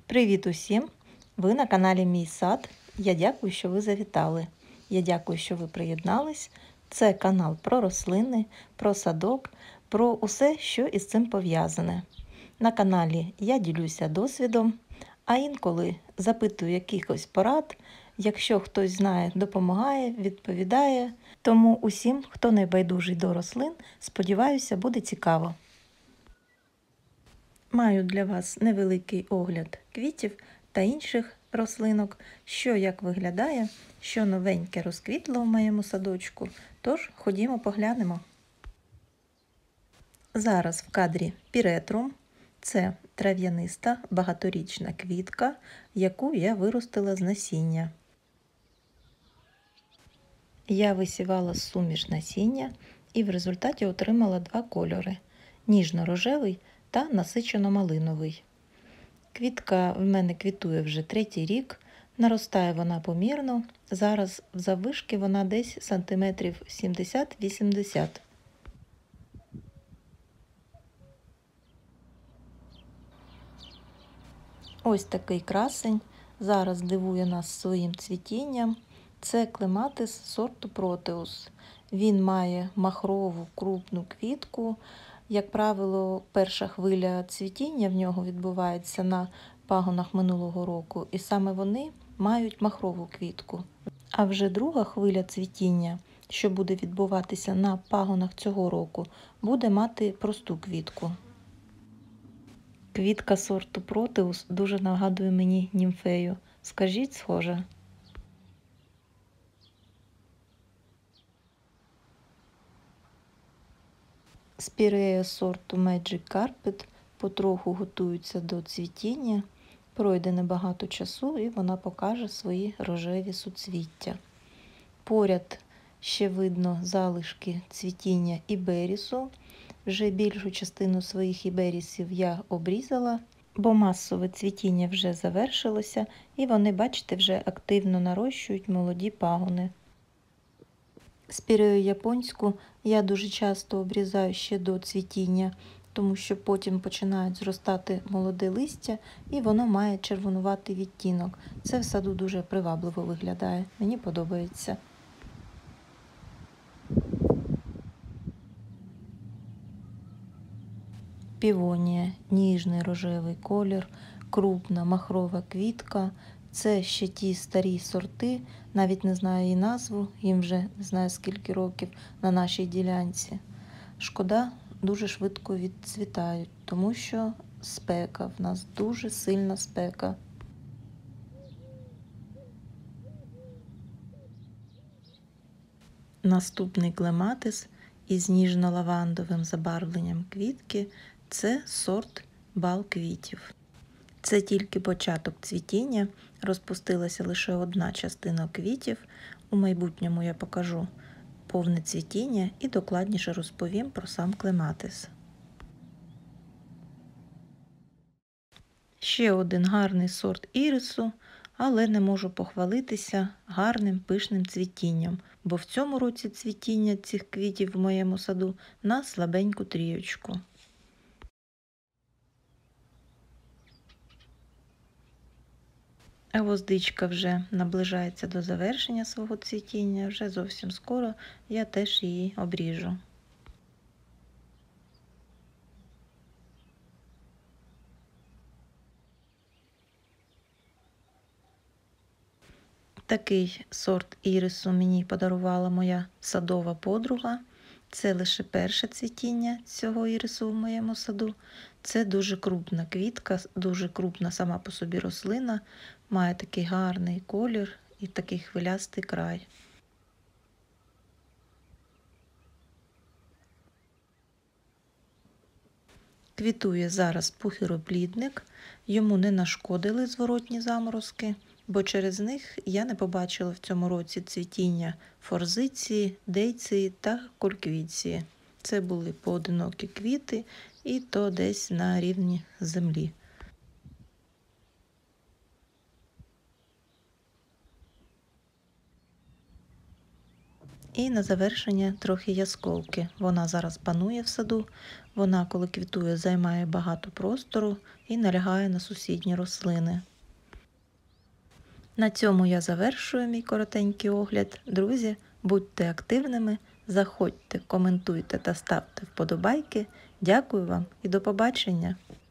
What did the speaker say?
Привіт усім! Ви на каналі Мій сад. Я дякую, що ви завітали. Я дякую, що ви приєднались. Це канал про рослини, про садок, про усе, що із цим пов'язане. На каналі я ділюся досвідом, а інколи запитую якихось порад. Якщо хтось знає, допомагає, відповідає. Тому усім, хто не байдужий до рослин, сподіваюся, буде цікаво. Маю для вас невеликий огляд квітів та інших рослинок, що як виглядає, що новеньке розквітло в моєму садочку. Тож, ходімо поглянемо. Зараз в кадрі піретрум. Це трав'яниста багаторічна квітка, яку я виростила з насіння. Я висівала суміш насіння і в результаті отримала два кольори – ніжно-рожевий та насичено-малиновий. Квітка в мене квітує вже третій рік, наростає вона помірно, зараз в заввишки вона десь сантиметрів 70-80. Ось такий красень зараз дивує нас своїм цвітінням. Це клематис сорту Протеус. Він має махрову крупну квітку. Як правило, перша хвиля цвітіння в нього відбувається на пагонах минулого року, і саме вони мають махрову квітку. А вже друга хвиля цвітіння, що буде відбуватися на пагонах цього року, буде мати просту квітку. Квітка сорту Протеус дуже нагадує мені німфею. Скажіть, схоже? Спірея сорту Magic Carpet потроху готується до цвітіння. Пройде небагато часу і вона покаже свої рожеві суцвіття. Поряд ще видно залишки цвітіння іберісу. Вже більшу частину своїх іберісів я обрізала, бо масове цвітіння вже завершилося і вони, бачите, вже активно нарощують молоді пагони. Спірею японську я дуже часто обрізаю ще до цвітіння, тому що потім починають зростати молоде листя і воно має червонуватий відтінок. Це в саду дуже привабливо виглядає, мені подобається. Півонія, ніжний рожевий колір, крупна махрова квітка. Це ще ті старі сорти, навіть не знаю її назву, їм вже не знаю скільки років на нашій ділянці. Шкода, дуже швидко відцвітають, тому що спека, в нас дуже сильна спека. Наступний клематис із ніжно-лавандовим забарвленням квітки – це сорт бал квітів. Це тільки початок цвітіння, розпустилася лише одна частина квітів. У майбутньому я покажу повне цвітіння і докладніше розповім про сам клематис. Ще один гарний сорт ірису, але не можу похвалитися гарним пишним цвітінням, бо в цьому році цвітіння цих квітів в моєму саду на слабеньку трієчку. Гвоздичка вже наближається до завершення свого цвітіння, вже зовсім скоро я теж її обріжу. Такий сорт ірису мені подарувала моя садова подруга. Це лише перше цвітіння цього ірису в моєму саду. Це дуже крупна квітка, дуже крупна сама по собі рослина, має такий гарний колір і такий хвилястий край. Квітує зараз пухироплідник, йому не нашкодили зворотні заморозки, бо через них я не побачила в цьому році цвітіння форзиції, дейції та кольквіції. Це були поодинокі квіти і то десь на рівні землі. І на завершення трохи ясколки. Вона зараз панує в саду, вона, коли квітує, займає багато простору і налягає на сусідні рослини. На цьому я завершую мій коротенький огляд. Друзі, будьте активними, заходьте, коментуйте та ставте вподобайки. Дякую вам і до побачення!